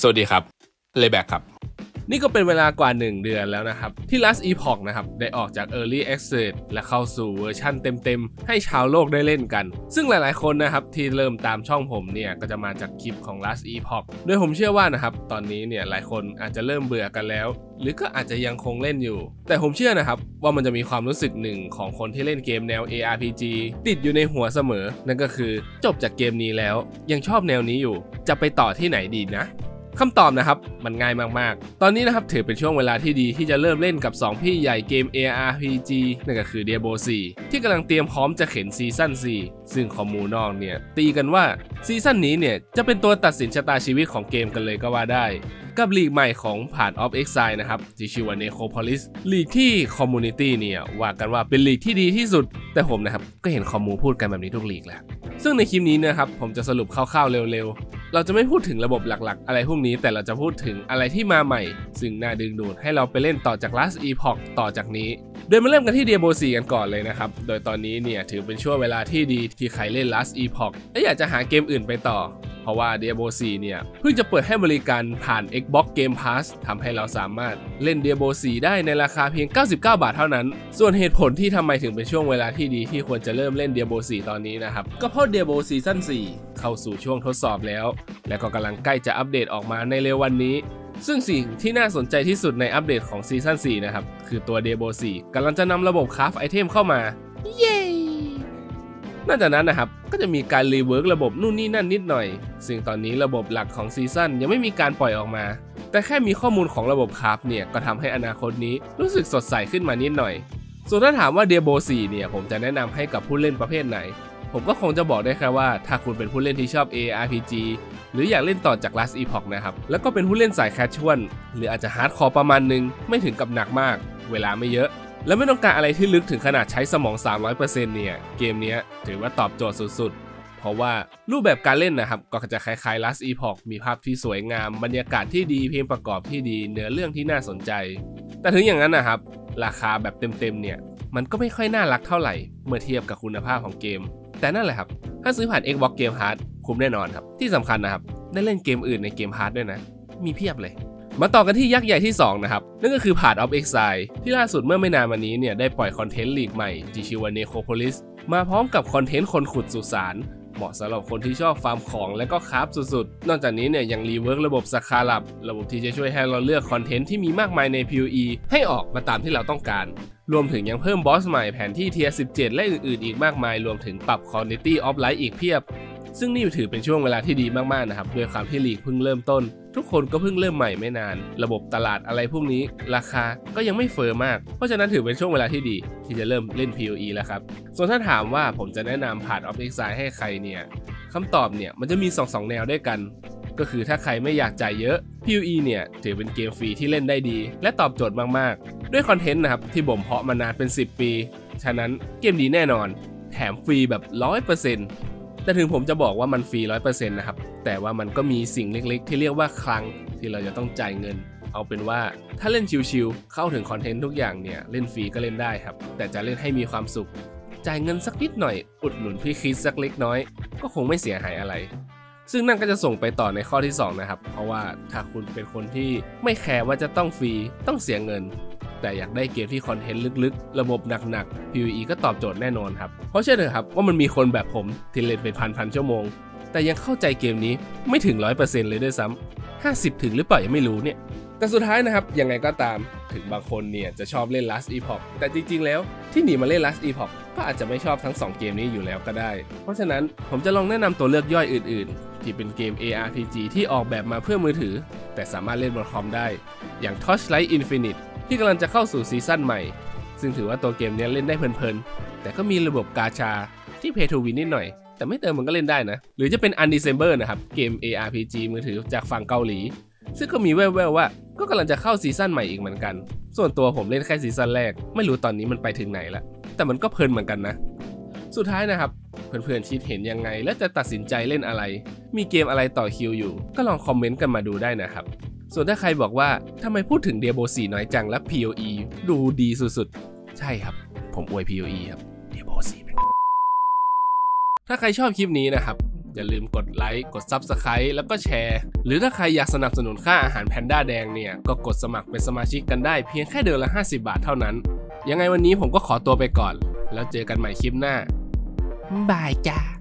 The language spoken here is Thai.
สวัสดีครับเลแบกครับนี่ก็เป็นเวลากว่า1เดือนแล้วนะครับที่ Last Epoch นะครับได้ออกจาก Early Access และเข้าสู่เวอร์ชั่นเต็มๆให้ชาวโลกได้เล่นกันซึ่งหลายๆคนนะครับที่เริ่มตามช่องผมเนี่ยก็จะมาจากคลิปของ Last Epoch โดยผมเชื่อว่านะครับตอนนี้เนี่ยหลายคนอาจจะเริ่มเบื่อกันแล้วหรือก็อาจจะยังคงเล่นอยู่แต่ผมเชื่อนะครับว่ามันจะมีความรู้สึกหนึ่งของคนที่เล่นเกมแนว ARPG ติดอยู่ในหัวเสมอนั่นก็คือจบจากเกมนี้แล้วยังชอบแนวนี้อยู่จะไปต่อที่ไหนดีนะคำตอบนะครับมันง่ายมากๆตอนนี้นะครับถือเป็นช่วงเวลาที่ดีที่จะเริ่มเล่นกับ2พี่ใหญ่เกม ARPG นั่นก็คือ Diablo 4 ที่กำลังเตรียมพร้อมจะเข็นซีซั่น 4 ซึ่งคอมมูนอกเนี่ยตีกันว่าซีซั่นนี้เนี่ยจะเป็นตัวตัดสินชะตาชีวิตของเกมกันเลยก็ว่าได้กับลีกใหม่ของPath of Exile นะครับที่ชื่อว่า Necropolis ลีกที่คอมมูนิตี้เนี่ยว่ากันว่าเป็นลีกที่ดีที่สุดแต่ผมนะครับก็เห็นคอมมูพูดกันแบบนี้ทุกลีกแล้วซึ่งในคลิปนี้นะครับผมจะสรุปคร่าวๆเร็วๆเราจะไม่พูดถึงระบบหลักๆอะไรพวกนี้แต่เราจะพูดถึงอะไรที่มาใหม่ซึ่งน่าดึงดูดให้เราไปเล่นต่อจาก Last Epoch ต่อจากนี้โดยมาเริ่มกันที่ Diablo 4 กันก่อนเลยนะครับโดยตอนนี้เนี่ยถือเป็นช่วงเวลาที่ดีที่ใครเล่น Last Epoch และอยากจะหาเกมอื่นไปต่อเพราะว่า Diablo 4 เนี่ยเพิ่งจะเปิดให้บริการผ่าน Xbox Game Pass ทำให้เราสามารถเล่น Diablo 4 ได้ในราคาเพียง99 บาทเท่านั้นส่วนเหตุผลที่ทำไมถึงเป็นช่วงเวลาที่ดีที่ควรจะเริ่มเล่น Diablo 4 ตอนนี้นะครับก็เพราะ Diablo Season 4 เข้าสู่ช่วงทดสอบแล้วและก็กำลังใกล้จะอัปเดตออกมาในเร็ววันนี้ซึ่งสิ่งที่น่าสนใจที่สุดในอัปเดตของซีซั่น 4 นะครับคือตัว Diablo 4 กำลังจะนำระบบคราฟไอเทมเข้ามาเย้นอกจากนั้นนะครับก็จะมีการรีเวิร์กระบบนู่นนี่นั่นนิดหน่อยซึ่งตอนนี้ระบบหลักของซีซั่นยังไม่มีการปล่อยออกมาแต่แค่มีข้อมูลของระบบคราฟเนี่ยก็ทำให้อนาคตนี้รู้สึกสดใสขึ้นมานิดหน่อยส่วนถ้าถามว่า Diablo 4 เนี่ยผมจะแนะนำให้กับผู้เล่นประเภทไหนผมก็คงจะบอกได้แค่ว่าถ้าคุณเป็นผู้เล่นที่ชอบ ARPG หรืออยากเล่นต่อจาก Last Epoch นะครับแล้วก็เป็นผู้เล่นสายแคชชวลหรืออาจจะฮาร์ดคอร์ประมาณนึงไม่ถึงกับหนักมากเวลาไม่เยอะและไม่ต้องการอะไรที่ลึกถึงขนาดใช้สมอง 300% เนี่ยเกมนี้ถือว่าตอบโจทย์สุดๆเพราะว่ารูปแบบการเล่นนะครับก็จะคล้ายๆ Last Epoch มีภาพที่สวยงามบรรยากาศที่ดีเพลงประกอบที่ดีเนื้อเรื่องที่น่าสนใจแต่ถึงอย่างนั้นนะครับราคาแบบเต็มๆเนี่ยมันก็ไม่ค่อยน่ารักเท่าไหร่เมื่อเทียบกับคุณภาพของเกมแต่นั่นแหละครับถ้าซื้อผ่าน Xbox Game Pass คุ้มแน่นอนครับที่สำคัญนะครับได้เล่นเกมอื่นในเกม Pass ด้วยนะมีเพียบเลยมาต่อกันที่ยักษ์ใหญ่ที่2นะครับนั่นก็คือ Path of Exile ที่ล่าสุดเมื่อไม่นานมานี้เนี่ยได้ปล่อยคอนเทนต์ลีกใหม่ที่ชื่อว่า Necropolis มาพร้อมกับคอนเทนต์คนขุดสุสานเหมาะสำหรับคนที่ชอบฟาร์มของและก็คราฟสุดๆนอกจากนี้เนี่ยยังรีเวิร์กระบบสคาลับระบบที่จะช่วยให้เราเลือกคอนเทนต์ที่มีมากมายใน PoE ให้ออกมาตามที่เราต้องการรวมถึงยังเพิ่มบอสใหม่แผนที่เทียร์ 17 และอื่นๆอีกมากมายรวมถึงปรับ Quality of Life อีกเพียบซึ่งนี่ถือเป็นช่วงเวลาที่ดีมากๆนะครับด้วยความที่ลีกเพิ่งเริ่มต้นทุกคนก็เพิ่งเริ่มใหม่ไม่นานระบบตลาดอะไรพวกนี้ราคาก็ยังไม่เฟ้อมากเพราะฉะนั้นถือเป็นช่วงเวลาที่ดีที่จะเริ่มเล่น PoE แล้วครับส่วนถ้าถามว่าผมจะแนะนำ Path of Exile ให้ใครเนี่ยคำตอบเนี่ยมันจะมี2แนวด้วยกันก็คือถ้าใครไม่อยากจ่ายเยอะ PoE เนี่ยถือเป็นเกมฟรีที่เล่นได้ดีและตอบโจทย์มากๆด้วยคอนเทนต์นะครับที่บ่มเพาะมานานเป็น10 ปีฉะนั้นเกมดีแน่นอนแถมฟรีแบบ 100%แต่ถึงผมจะบอกว่ามันฟรี 100% นะครับแต่ว่ามันก็มีสิ่งเล็กๆที่เรียกว่าคลังที่เราจะต้องจ่ายเงินเอาเป็นว่าถ้าเล่นชิลๆเข้าถึงคอนเทนต์ทุกอย่างเนี่ยเล่นฟรีก็เล่นได้ครับแต่จะเล่นให้มีความสุขจ่ายเงินสักนิดหน่อยอุดหนุนพี่คริสสักเล็กน้อยก็คงไม่เสียหายอะไรซึ่งนั่นก็จะส่งไปต่อในข้อที่2นะครับเพราะว่าถ้าคุณเป็นคนที่ไม่แคร์ว่าจะต้องฟรีต้องเสียเงินแต่อยากได้เกมที่คอนเทนต์ลึกๆระบบหนักๆ PoE ก็ตอบโจทย์แน่นอนครับเพราะเชื่อเถอะครับว่ามันมีคนแบบผมที่เล่นเป็นพันชั่วโมงแต่ยังเข้าใจเกมนี้ไม่ถึง 100% เลยด้วยซ้ำ50ถึงหรือเปล่ายังไม่รู้เนี่ยแต่สุดท้ายนะครับยังไงก็ตามถึงบางคนเนี่ยจะชอบเล่น Last Epoch แต่จริงๆแล้วที่หนีมาเล่น Last Epoch ก็อาจจะไม่ชอบทั้ง2เกมนี้อยู่แล้วก็ได้เพราะฉะนั้นผมจะลองแนะนำตัวเลือกย่อยอื่นๆที่เป็นเกม ARPG ที่ออกแบบมาเพื่อมือถือแต่สามารถเล่นบนคอมได้อย่าง Torchlight Infinite ที่กำลังจะเข้าสู่ซีซั่นใหม่ซึ่งถือว่าตัวเกมนี้เล่นได้เพลินๆแต่ก็มีระบบกาชาที่ Pay to Win นิดหน่อยแต่ไม่เติมมันก็เล่นได้นะหรือจะเป็น Undecember นะครับเกม ARPG มือถือจากฝั่งเกาหลีซึ่งก็มีแว่วๆว่าก็กำลังจะเข้าซีซั่นใหม่อีกเหมือนกันส่วนตัวผมเล่นแค่ซีซั่นแรกไม่รู้ตอนนี้มันไปถึงไหนแล้วแต่มันก็เพลินเหมือนกันนะสุดท้ายนะครับเพื่อนๆคิดเห็นยังไงและจะตัดสินใจเล่นอะไรมีเกมอะไรต่อคิวอยู่ก็ลองคอมเมนต์กันมาดูได้นะครับส่วนถ้าใครบอกว่าทำไมพูดถึง Diablo 4 น้อยจังและ PoE ดูดีสุดๆใช่ครับผมอวย PoE ครับ Diablo 4 ถ้าใครชอบคลิปนี้นะครับอย่าลืมกดไลค์กด Subscribe แล้วก็แชร์หรือถ้าใครอยากสนับสนุนค่าอาหารแพนด้าแดงเนี่ยก็กดสมัครเป็นสมาชิกกันได้เพียงแค่เดือนละ50 บาทเท่านั้นยังไงวันนี้ผมก็ขอตัวไปก่อนแล้วเจอกันใหม่คลิปหน้าบายจ้า